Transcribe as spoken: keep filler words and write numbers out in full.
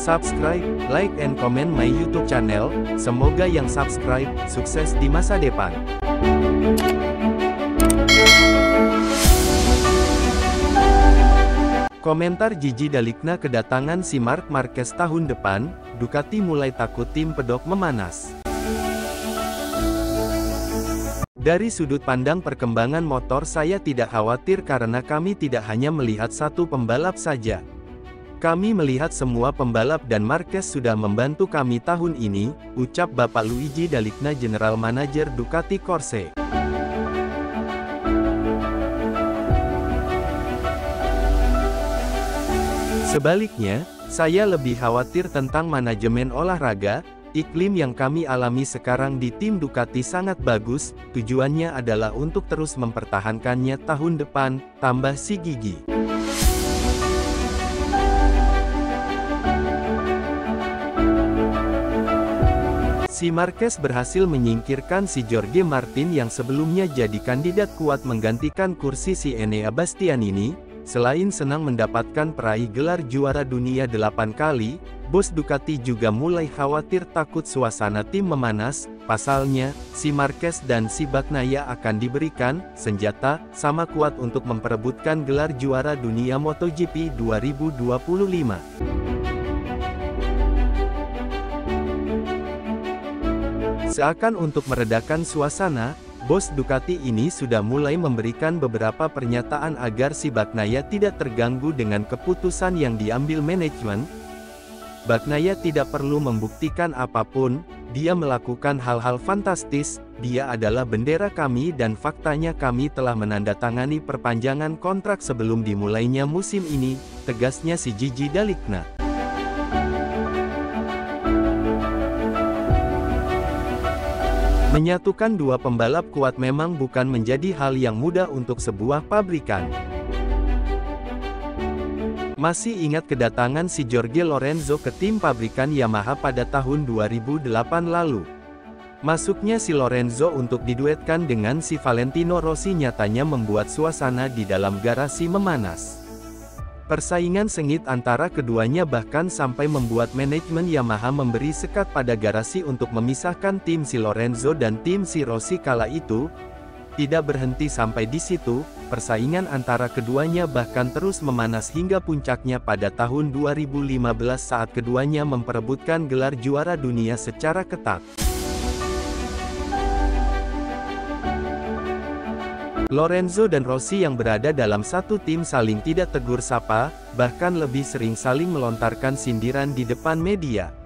Subscribe, like and comment my YouTube channel. Semoga yang subscribe, sukses di masa depan. Komentar Gigi Dalikna kedatangan si Marc Marquez tahun depan, Ducati mulai takut tim pedok memanas. Dari sudut pandang perkembangan motor saya tidak khawatir karena kami tidak hanya melihat satu pembalap saja. Kami melihat semua pembalap dan Marquez sudah membantu kami tahun ini, ucap Bapak Luigi Dalikna General Manager Ducati Corse. Sebaliknya, saya lebih khawatir tentang manajemen olahraga. Iklim yang kami alami sekarang di tim Ducati sangat bagus, tujuannya adalah untuk terus mempertahankannya tahun depan, tambah si Gigi. Si Marquez berhasil menyingkirkan si Jorge Martin yang sebelumnya jadi kandidat kuat menggantikan kursi si Enea Bastianini. Selain senang mendapatkan peraih gelar juara dunia delapan kali, bos Ducati juga mulai khawatir takut suasana tim memanas. Pasalnya, si Marquez dan si Bagnaia akan diberikan senjata sama kuat untuk memperebutkan gelar juara dunia MotoGP dua ribu dua puluh lima. Seakan untuk meredakan suasana, bos Ducati ini sudah mulai memberikan beberapa pernyataan agar si Bagnaia tidak terganggu dengan keputusan yang diambil manajemen. Bagnaia tidak perlu membuktikan apapun, dia melakukan hal-hal fantastis, dia adalah bendera kami dan faktanya kami telah menandatangani perpanjangan kontrak sebelum dimulainya musim ini, tegasnya si Gigi Dalikna. Menyatukan dua pembalap kuat memang bukan menjadi hal yang mudah untuk sebuah pabrikan. Masih ingat kedatangan si Jorge Lorenzo ke tim pabrikan Yamaha pada tahun dua ribu delapan lalu? Masuknya si Lorenzo untuk diduetkan dengan si Valentino Rossi nyatanya membuat suasana di dalam garasi memanas. Persaingan sengit antara keduanya bahkan sampai membuat manajemen Yamaha memberi sekat pada garasi untuk memisahkan tim si Lorenzo dan tim si Rossi kala itu. Tidak berhenti sampai di situ, persaingan antara keduanya bahkan terus memanas hingga puncaknya pada tahun dua ribu lima belas saat keduanya memperebutkan gelar juara dunia secara ketat. Lorenzo dan Rossi yang berada dalam satu tim saling tidak tegur sapa, bahkan lebih sering saling melontarkan sindiran di depan media.